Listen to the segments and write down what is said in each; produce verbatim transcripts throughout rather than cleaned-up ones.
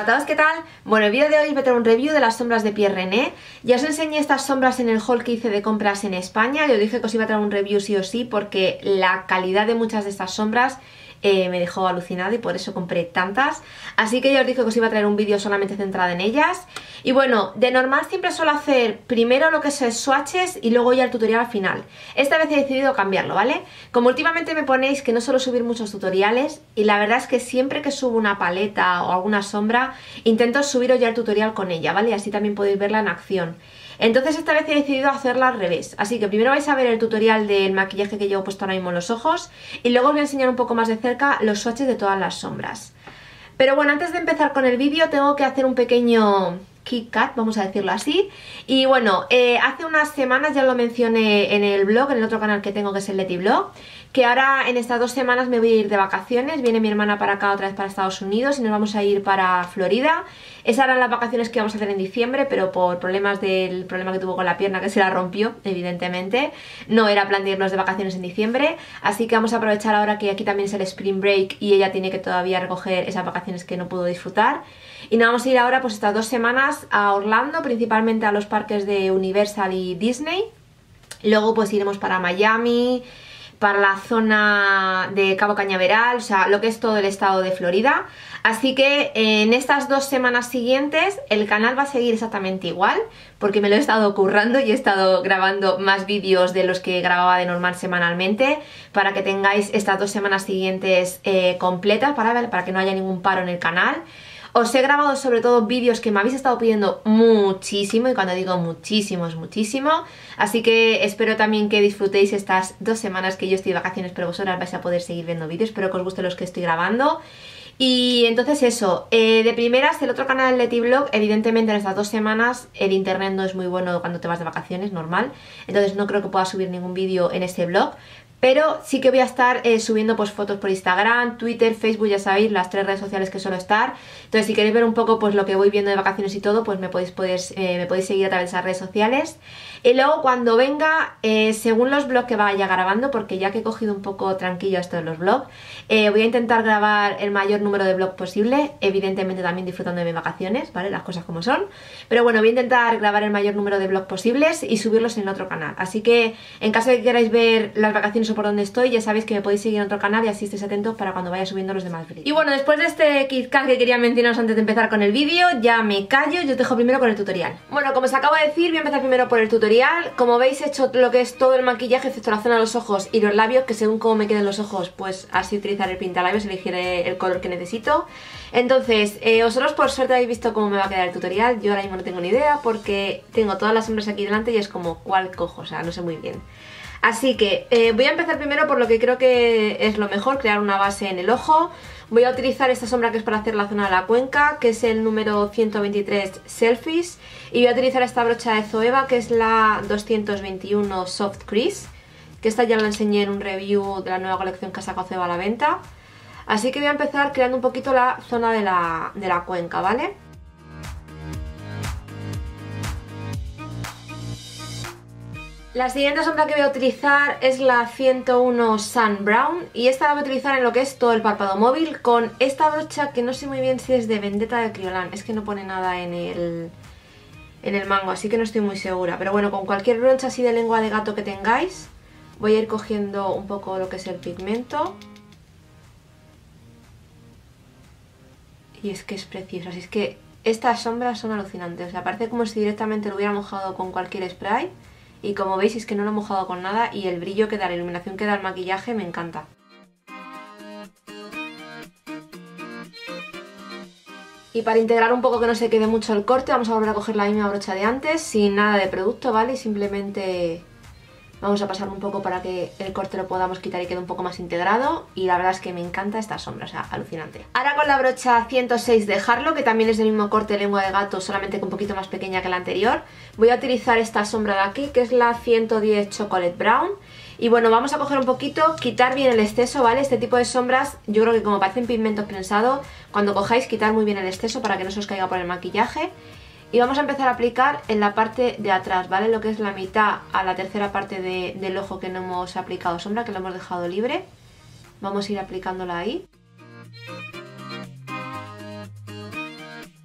Hola a todos, ¿qué tal? Bueno, el vídeo de hoy voy a traer un review de las sombras de Pierre René. Ya os enseñé estas sombras en el haul que hice de compras en España y os dije que os iba a traer un review sí o sí porque la calidad de muchas de estas sombras eh, me dejó alucinada y por eso compré tantas. Así que ya os dije que os iba a traer un vídeo solamente centrado en ellas. Y bueno, de normal siempre suelo hacer primero lo que son swatches y luego ya el tutorial al final. Esta vez he decidido cambiarlo, ¿vale? Como últimamente me ponéis que no suelo subir muchos tutoriales y la verdad es que siempre que subo una paleta o alguna sombra intento subiros ya el tutorial con ella, ¿vale? Así también podéis verla en acción. Entonces esta vez he decidido hacerla al revés, así que primero vais a ver el tutorial del maquillaje que llevo puesto ahora mismo en los ojos y luego os voy a enseñar un poco más de cerca los swatches de todas las sombras. Pero bueno, antes de empezar con el vídeo tengo que hacer un pequeño Kit Kat, vamos a decirlo así. Y bueno, eh, hace unas semanas ya lo mencioné en el blog, en el otro canal que tengo que es el Leti Blog, que ahora en estas dos semanas me voy a ir de vacaciones. Viene mi hermana para acá otra vez para Estados Unidos y nos vamos a ir para Florida. Esas eran las vacaciones que íbamos a hacer en diciembre, pero por problemas del problema que tuvo con la pierna, que se la rompió, evidentemente, no era plan de irnos de vacaciones en diciembre. Así que vamos a aprovechar ahora que aquí también es el Spring Break y ella tiene que todavía recoger esas vacaciones que no pudo disfrutar. Y nos vamos a ir ahora pues estas dos semanas a Orlando, principalmente a los parques de Universal y Disney. Luego pues iremos para Miami, para la zona de Cabo Cañaveral, o sea, lo que es todo el estado de Florida. Así que en estas dos semanas siguientes el canal va a seguir exactamente igual, porque me lo he estado currando y he estado grabando más vídeos de los que grababa de normal semanalmente, para que tengáis estas dos semanas siguientes eh, completas, para, para que no haya ningún paro en el canal. Os he grabado sobre todo vídeos que me habéis estado pidiendo muchísimo, y cuando digo muchísimo es muchísimo, así que espero también que disfrutéis estas dos semanas que yo estoy de vacaciones, pero vosotras vais a poder seguir viendo vídeos. Espero que os gusten los que estoy grabando. Y entonces eso, eh, de primeras el otro canal, Leti Blog, evidentemente en estas dos semanas el internet no es muy bueno cuando te vas de vacaciones, normal, entonces no creo que pueda subir ningún vídeo en este blog. Pero sí que voy a estar eh, subiendo pues fotos por Instagram, Twitter, Facebook, ya sabéis, las tres redes sociales que suelo estar. Entonces si queréis ver un poco pues lo que voy viendo de vacaciones y todo, pues me podéis, podéis, eh, me podéis seguir a través de esas redes sociales. Y luego cuando venga, eh, según los vlogs que vaya grabando, porque ya que he cogido un poco tranquilo esto de los vlogs, eh, voy a intentar grabar el mayor número de vlogs posible, evidentemente también disfrutando de mis vacaciones, ¿vale? Las cosas como son. Pero bueno, voy a intentar grabar el mayor número de vlogs posibles y subirlos en otro canal. Así que en caso de que queráis ver las vacaciones por donde estoy, ya sabéis que me podéis seguir en otro canal y así estéis atentos para cuando vaya subiendo los demás vídeos. Y bueno, después de este Kit Kat que quería mencionaros antes de empezar con el vídeo, ya me callo y os dejo primero con el tutorial. Bueno, como os acabo de decir, voy a empezar primero por el tutorial. Como veis, he hecho lo que es todo el maquillaje, excepto la zona de los ojos y los labios, que según cómo me queden los ojos, pues así utilizaré el pintalabios, elegiré el color que necesito. Entonces, eh, vosotros por suerte habéis visto cómo me va a quedar el tutorial. Yo ahora mismo no tengo ni idea porque tengo todas las sombras aquí delante y es como, ¿cuál cojo? O sea, no sé muy bien. Así que eh, voy a empezar primero por lo que creo que es lo mejor, crear una base en el ojo. Voy a utilizar esta sombra que es para hacer la zona de la cuenca, que es el número ciento veintitrés Selfies. Y voy a utilizar esta brocha de Zoeva, que es la doscientos veintiuno Soft Crease, que esta ya la enseñé en un review de la nueva colección que ha sacado Zoeva a la venta. Así que voy a empezar creando un poquito la zona de la, de la cuenca, ¿vale? La siguiente sombra que voy a utilizar es la ciento uno Sun Brown y esta la voy a utilizar en lo que es todo el párpado móvil con esta brocha que no sé muy bien si es de Vendetta de Kryolan, es que no pone nada en el, en el mango, así que no estoy muy segura, pero bueno, con cualquier brocha así de lengua de gato que tengáis voy a ir cogiendo un poco lo que es el pigmento y es que es preciosa, así es que estas sombras son alucinantes, o sea, parece como si directamente lo hubiera mojado con cualquier spray. Y como veis es que no lo he mojado con nada y el brillo que da, la iluminación que da el maquillaje me encanta. Y para integrar un poco que no se quede mucho el corte vamos a volver a coger la misma brocha de antes, sin nada de producto, ¿vale? Y simplemente vamos a pasar un poco para que el corte lo podamos quitar y quede un poco más integrado. Y la verdad es que me encanta esta sombra, o sea, alucinante. Ahora con la brocha ciento seis de Harlow, que también es del mismo corte de lengua de gato, solamente que un poquito más pequeña que la anterior, voy a utilizar esta sombra de aquí, que es la ciento diez Chocolate Brown. Y bueno, vamos a coger un poquito, quitar bien el exceso, ¿vale? Este tipo de sombras, yo creo que como parecen pigmentos prensados, cuando cojáis, quitar muy bien el exceso para que no se os caiga por el maquillaje. Y vamos a empezar a aplicar en la parte de atrás, ¿vale? Lo que es la mitad a la tercera parte de, del ojo que no hemos aplicado sombra, que lo hemos dejado libre. Vamos a ir aplicándola ahí.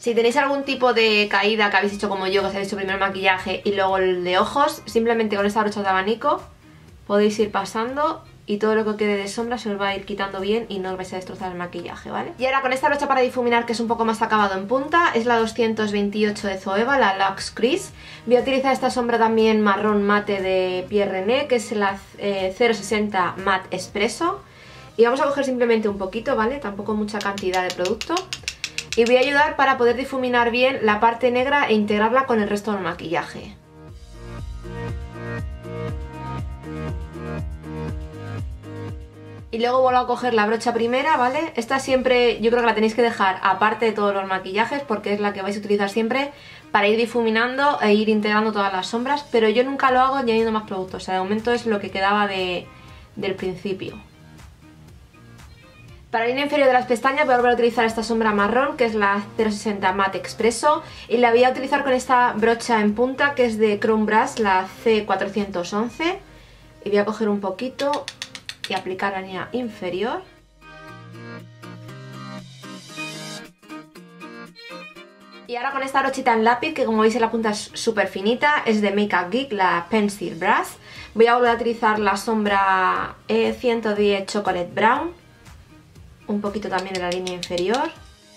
Si tenéis algún tipo de caída que habéis hecho como yo, que os habéis hecho primero el maquillaje y luego el de ojos, simplemente con esta brocha de abanico podéis ir pasando y todo lo que quede de sombra se os va a ir quitando bien y no os vais a destrozar el maquillaje, ¿vale? Y ahora con esta brocha para difuminar, que es un poco más acabado en punta, es la doscientos veintiocho de Zoeva, la Luxe Crease. Voy a utilizar esta sombra también marrón mate de Pierre René, que es la eh, cero sesenta Matte Espresso. Y vamos a coger simplemente un poquito, ¿vale? Tampoco mucha cantidad de producto. Y voy a ayudar para poder difuminar bien la parte negra e integrarla con el resto del maquillaje. Y luego vuelvo a coger la brocha primera, ¿vale? Esta siempre yo creo que la tenéis que dejar aparte de todos los maquillajes porque es la que vais a utilizar siempre para ir difuminando e ir integrando todas las sombras, pero yo nunca lo hago añadiendo más productos, o sea, de momento es lo que quedaba de, del principio. Para la línea inferior de las pestañas voy a volver a utilizar esta sombra marrón, que es la cero sesenta Matte Espresso, y la voy a utilizar con esta brocha en punta, que es de Chrome Brush, la C cuatrocientos once, y voy a coger un poquito y aplicar la línea inferior. Y ahora con esta brochita en lápiz, que como veis en la punta es súper finita, es de Makeup Geek, la Pencil Brush. Voy a volver a utilizar la sombra E ciento diez Chocolate Brown, un poquito también en la línea inferior.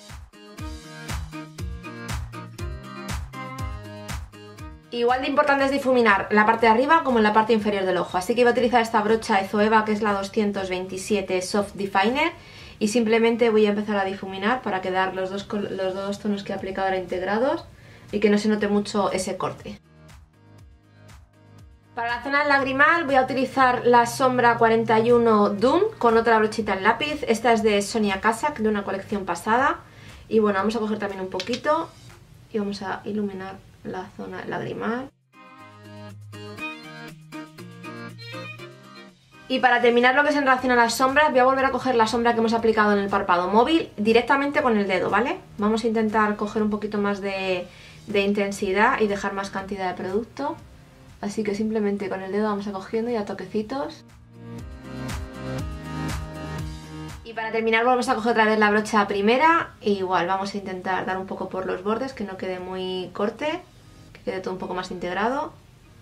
Igual de importante es difuminar la parte de arriba como en la parte inferior del ojo, así que voy a utilizar esta brocha de Zoeva, que es la doscientos veintisiete Soft Definer, y simplemente voy a empezar a difuminar para quedar los dos, los dos tonos que he aplicado ahora integrados y que no se note mucho ese corte. Para la zona del lagrimal voy a utilizar la sombra cuarenta y uno Dune con otra brochita en lápiz. Esta es de Sonia Kazak, de una colección pasada. Y bueno, vamos a coger también un poquito y vamos a iluminar la zona del lagrimal. Y para terminar lo que es en relación a las sombras, voy a volver a coger la sombra que hemos aplicado en el párpado móvil directamente con el dedo, ¿vale? Vamos a intentar coger un poquito más de, de intensidad y dejar más cantidad de producto. Así que simplemente con el dedo vamos a cogiendo y a toquecitos. Y para terminar volvemos a coger otra vez la brocha primera. E igual vamos a intentar dar un poco por los bordes, que no quede muy corte, que quede todo un poco más integrado.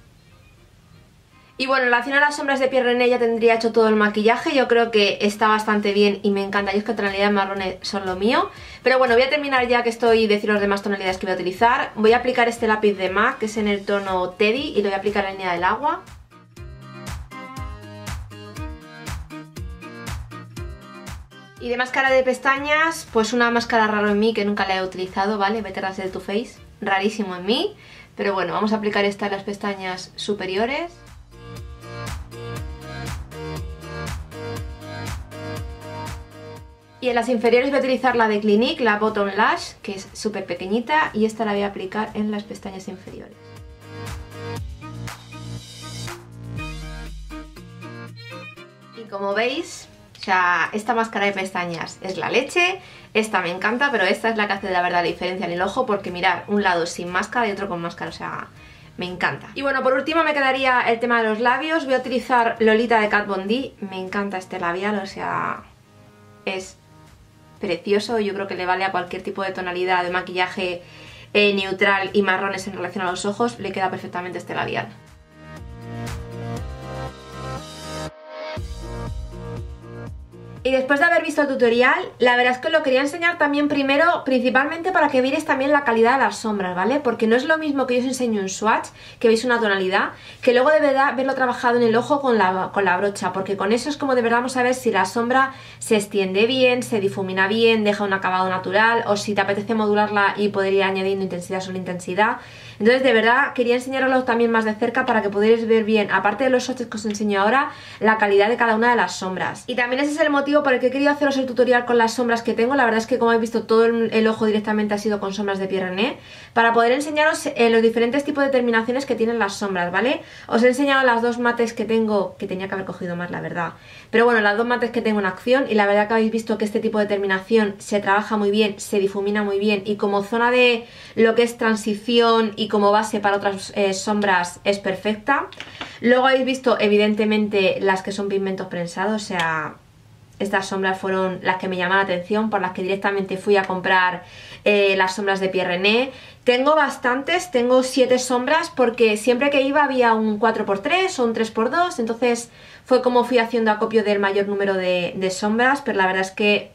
Y bueno, en relación a las sombras de Pierre René ya tendría hecho todo el maquillaje. Yo creo que está bastante bien y me encanta. Yo es que tonalidades marrones son lo mío. Pero bueno, voy a terminar ya que estoy y decir las demás tonalidades que voy a utilizar. Voy a aplicar este lápiz de M A C, que es en el tono Teddy, y lo voy a aplicar en la línea del agua. Y de máscara de pestañas, pues una máscara raro en mí que nunca la he utilizado, ¿vale? Better de Too Faced, rarísimo en mí. Pero bueno, vamos a aplicar esta en las pestañas superiores. Y en las inferiores voy a utilizar la de Clinique, la Bottom Lash, que es súper pequeñita, y esta la voy a aplicar en las pestañas inferiores. Y como veis, o sea, esta máscara de pestañas es la leche, esta me encanta, pero esta es la que hace de la verdad la diferencia en el ojo, porque mirad, un lado sin máscara y otro con máscara, o sea, me encanta. Y bueno, por último me quedaría el tema de los labios. Voy a utilizar Lolita de Kat Von D, me encanta este labial, o sea, es precioso. Yo creo que le vale a cualquier tipo de tonalidad de maquillaje eh, neutral y marrones en relación a los ojos, le queda perfectamente este labial. Y después de haber visto el tutorial, la verdad es que os lo quería enseñar también primero, principalmente para que vierais también la calidad de las sombras, ¿vale? Porque no es lo mismo que yo os enseño un swatch, que veis una tonalidad, que luego de verdad verlo trabajado en el ojo con la, con la brocha, porque con eso es como de verdad vamos a ver si la sombra se extiende bien, se difumina bien, deja un acabado natural, o si te apetece modularla y poder ir añadiendo intensidad sobre intensidad. Entonces de verdad quería enseñaroslo también más de cerca para que podáis ver bien, aparte de los swatches que os enseño ahora, la calidad de cada una de las sombras. Y también ese es el motivo por el que he querido haceros el tutorial con las sombras que tengo. La verdad es que como habéis visto todo el, el ojo directamente ha sido con sombras de Pierre René, para poder enseñaros eh, los diferentes tipos de terminaciones que tienen las sombras, ¿vale? Os he enseñado las dos mates que tengo, que tenía que haber cogido más la verdad, pero bueno, las dos mates que tengo en acción, y la verdad que habéis visto que este tipo de terminación se trabaja muy bien, se difumina muy bien, y como zona de lo que es transición y como base para otras eh, sombras es perfecta. Luego habéis visto evidentemente las que son pigmentos prensados, o sea, estas sombras fueron las que me llamaron la atención, por las que directamente fui a comprar eh, las sombras de Pierre René. Tengo bastantes, tengo siete sombras porque siempre que iba había un cuatro por tres o un tres por dos, entonces fue como fui haciendo acopio del mayor número de, de sombras, pero la verdad es que,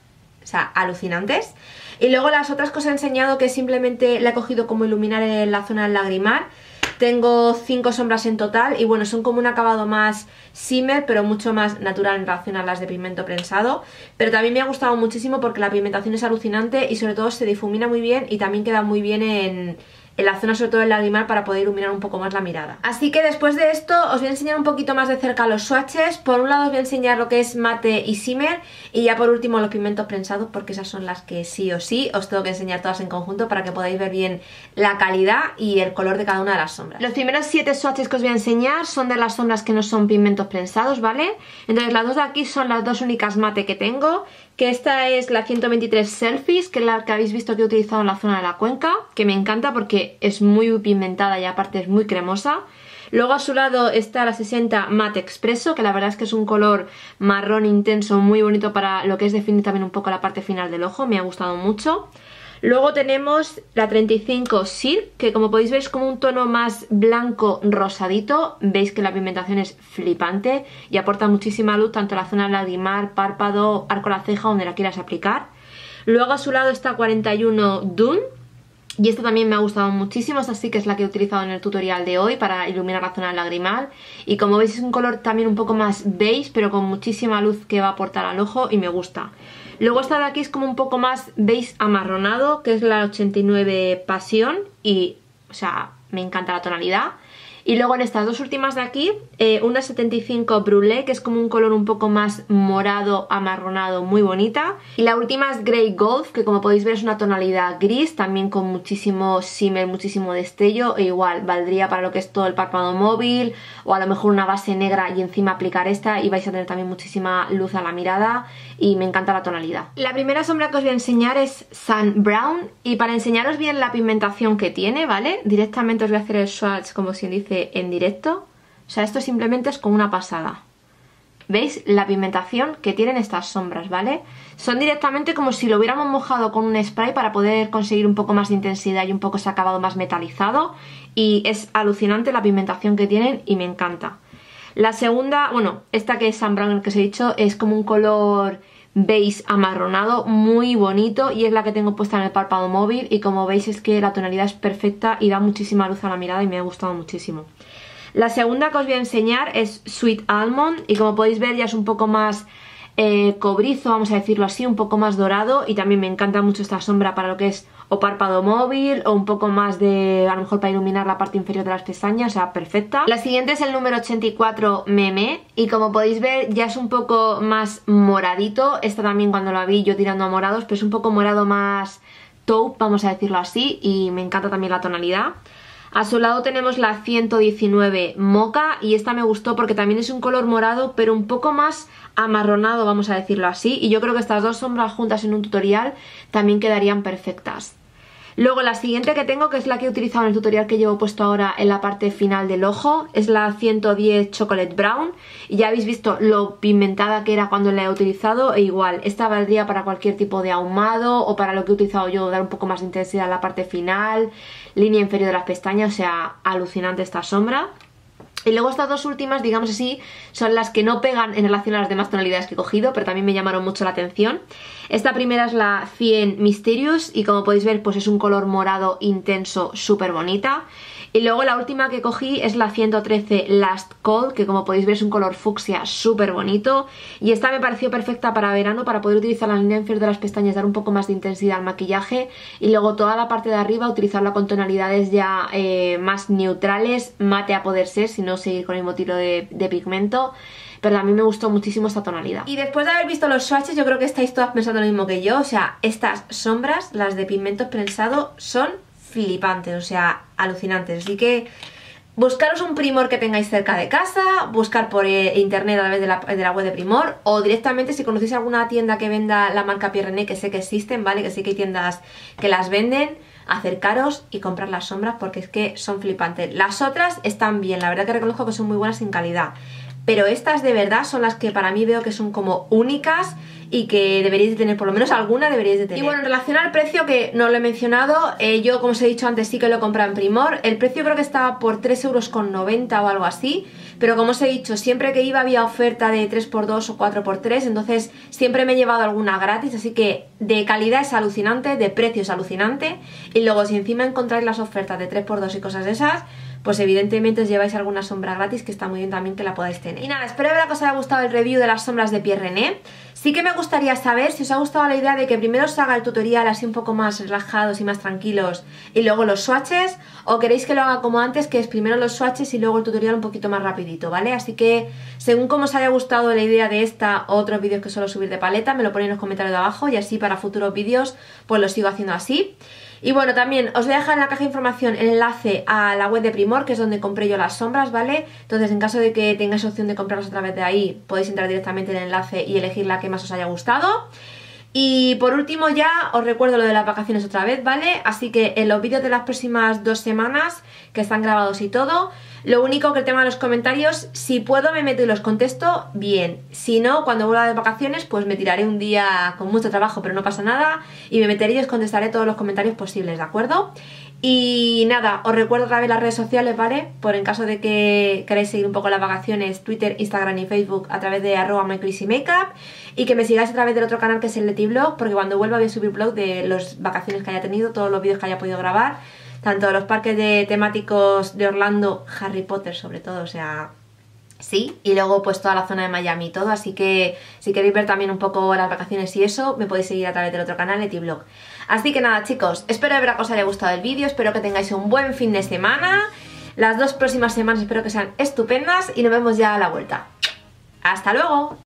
o sea, alucinantes. Y luego las otras que os he enseñado, que simplemente la he cogido como iluminar en la zona del lagrimal. Tengo cinco sombras en total y bueno, son como un acabado más shimmer, pero mucho más natural en relación a las de pigmento prensado. Pero también me ha gustado muchísimo porque la pigmentación es alucinante y sobre todo se difumina muy bien y también queda muy bien en, en la zona sobre todo del lagrimal para poder iluminar un poco más la mirada. Así que después de esto os voy a enseñar un poquito más de cerca los swatches. Por un lado os voy a enseñar lo que es mate y shimmer y ya por último los pigmentos prensados, porque esas son las que sí o sí os tengo que enseñar todas en conjunto para que podáis ver bien la calidad y el color de cada una de las sombras. Los primeros siete swatches que os voy a enseñar son de las sombras que no son pigmentos prensados, ¿vale? Entonces las dos de aquí son las dos únicas mate que tengo, que esta es la ciento veintitrés Selfies, que es la que habéis visto que he utilizado en la zona de la cuenca, que me encanta porque es muy pigmentada y aparte es muy cremosa. Luego a su lado está la sesenta Matte Expresso, que la verdad es que es un color marrón intenso, muy bonito para lo que es definir también un poco la parte final del ojo, me ha gustado mucho. Luego tenemos la treinta y cinco Silk, que como podéis ver es como un tono más blanco rosadito. Veis que la pigmentación es flipante y aporta muchísima luz tanto en la zona lagrimal, párpado, arco de la ceja, donde la quieras aplicar. Luego a su lado está cuarenta y uno Dune, y esta también me ha gustado muchísimo. Esta sí que es la que he utilizado en el tutorial de hoy para iluminar la zona lagrimal. Y como veis es un color también un poco más beige, pero con muchísima luz que va a aportar al ojo y me gusta. Luego esta de aquí es como un poco más beige amarronado, que es la ochenta y nueve Pasión y, o sea, me encanta la tonalidad. Y luego en estas dos últimas de aquí, eh, una setenta y cinco Brûlée, que es como un color un poco más morado, amarronado, muy bonita. Y la última es Grey Golf, que como podéis ver es una tonalidad gris, también con muchísimo shimmer, muchísimo destello. E igual, valdría para lo que es todo el párpado móvil, o a lo mejor una base negra y encima aplicar esta, y vais a tener también muchísima luz a la mirada. Y me encanta la tonalidad. La primera sombra que os voy a enseñar es Sun Brown, y para enseñaros bien la pigmentación que tiene, ¿vale? Directamente os voy a hacer el swatch como si dice en directo. O sea, esto simplemente es como una pasada. ¿Veis la pigmentación que tienen estas sombras, ¿vale? Son directamente como si lo hubiéramos mojado con un spray para poder conseguir un poco más de intensidad y un poco ese acabado más metalizado. Y es alucinante la pigmentación que tienen y me encanta. La segunda, bueno, esta que es Sun Brown, que os he dicho, es como un color beige amarronado, muy bonito, y es la que tengo puesta en el párpado móvil. Y como veis es que la tonalidad es perfecta y da muchísima luz a la mirada y me ha gustado muchísimo. La segunda que os voy a enseñar es Sweet Almond, y como podéis ver ya es un poco más eh, cobrizo, vamos a decirlo así, un poco más dorado, y también me encanta mucho esta sombra para lo que es o párpado móvil o un poco más de, a lo mejor para iluminar la parte inferior de las pestañas, o sea, perfecta. La siguiente es el número ochenta y cuatro Meme, y como podéis ver ya es un poco más moradito. Esta también cuando la vi yo tirando a morados, pero es un poco morado más taupe, vamos a decirlo así, y me encanta también la tonalidad. A su lado tenemos la ciento diecinueve Mocha, y esta me gustó porque también es un color morado pero un poco más amarronado, vamos a decirlo así, y yo creo que estas dos sombras juntas en un tutorial también quedarían perfectas. Luego la siguiente que tengo, que es la que he utilizado en el tutorial que llevo puesto ahora en la parte final del ojo, es la ciento diez Chocolate Brown, y ya habéis visto lo pigmentada que era cuando la he utilizado, e igual, esta valdría para cualquier tipo de ahumado o para lo que he utilizado yo, dar un poco más de intensidad a la parte final, línea inferior de las pestañas, o sea, alucinante esta sombra. Y luego estas dos últimas, digamos así, son las que no pegan en relación a las demás tonalidades que he cogido, pero también me llamaron mucho la atención. Esta primera es la cien Mysterious, y como podéis ver pues es un color morado intenso, súper bonita. Y luego la última que cogí es la ciento trece Last Call, que como podéis ver es un color fucsia súper bonito. Y esta me pareció perfecta para verano, para poder utilizar la línea inferior de las pestañas, dar un poco más de intensidad al maquillaje. Y luego toda la parte de arriba utilizarla con tonalidades ya eh, más neutrales, mate a poder ser, si no seguir con el mismo tiro de, de pigmento. Pero a mí me gustó muchísimo esta tonalidad. Y después de haber visto los swatches, yo creo que estáis todas pensando lo mismo que yo. O sea, estas sombras, las de pigmento prensado, son flipantes, o sea, alucinantes. Así que buscaros un Primor que tengáis cerca de casa, buscar por eh, internet a través de la, de la web de Primor, o directamente si conocéis alguna tienda que venda la marca Pierre René, que sé que existen, ¿vale? Que sí que hay tiendas que las venden, acercaros y comprar las sombras porque es que son flipantes. Las otras están bien, la verdad que reconozco que son muy buenas en calidad, pero estas de verdad son las que para mí veo que son como únicas y que deberíais de tener, por lo menos alguna deberíais de tener. Y bueno, en relación al precio, que no lo he mencionado, eh, yo como os he dicho antes sí que lo he comprado en Primor. El precio creo que estaba por tres euros con noventa o algo así, pero como os he dicho, siempre que iba había oferta de tres por dos o cuatro por tres, entonces siempre me he llevado alguna gratis, así que de calidad es alucinante, de precio es alucinante, y luego si encima encontráis las ofertas de tres por dos y cosas de esas, pues evidentemente os lleváis alguna sombra gratis, que está muy bien también que la podáis tener. Y nada, espero de verdad que os haya gustado el review de las sombras de Pierre René. Sí que me gustaría saber si os ha gustado la idea de que primero os haga el tutorial así un poco más relajados y más tranquilos y luego los swatches, o queréis que lo haga como antes, que es primero los swatches y luego el tutorial un poquito más rapidito, ¿vale? Así que según como os haya gustado la idea de esta o otros vídeos que suelo subir de paleta, me lo ponéis en los comentarios de abajo y así para futuros vídeos pues lo sigo haciendo así. Y bueno, también os voy a dejar en la caja de información el enlace a la web de Primor, que es donde compré yo las sombras, ¿vale? Entonces, en caso de que tengáis opción de comprarlas a través de ahí, podéis entrar directamente en el enlace y elegir la que más os haya gustado. Y por último ya os recuerdo lo de las vacaciones otra vez, ¿vale? Así que en los vídeos de las próximas dos semanas, que están grabados y todo, lo único que el tema de los comentarios, si puedo me meto y los contesto bien. Si no, cuando vuelva de vacaciones, pues me tiraré un día con mucho trabajo, pero no pasa nada, y me meteré y os contestaré todos los comentarios posibles, ¿de acuerdo? Y nada, os recuerdo otra vez las redes sociales, ¿vale? Por en caso de que queráis seguir un poco las vacaciones, Twitter, Instagram y Facebook a través de arroba mycrazymakeup, y que me sigáis a través del otro canal que es el Leti Vlog, porque cuando vuelva voy a subir vlog de las vacaciones que haya tenido, todos los vídeos que haya podido grabar, tanto los parques de temáticos de Orlando, Harry Potter sobre todo, o sea, sí, y luego pues toda la zona de Miami y todo, así que si queréis ver también un poco las vacaciones y eso, me podéis seguir a través del otro canal, Leti Vlog. Así que nada chicos, espero de verdad que os haya gustado el vídeo, espero que tengáis un buen fin de semana, las dos próximas semanas espero que sean estupendas y nos vemos ya a la vuelta. ¡Hasta luego!